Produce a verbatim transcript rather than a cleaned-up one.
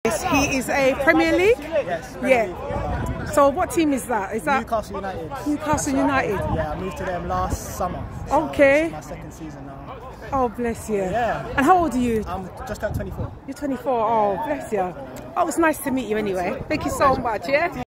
He is a Premier League? Yes. Premier Yeah. League. So what team is that? Is that Newcastle United. Newcastle United? Yeah, I moved to them last summer. So Okay. It's my second season now. Oh, bless you. Yeah. And how old are you? I'm just at twenty-four. You're twenty-four. Oh, bless you. Oh, it's nice to meet you anyway. Thank you so much, yeah?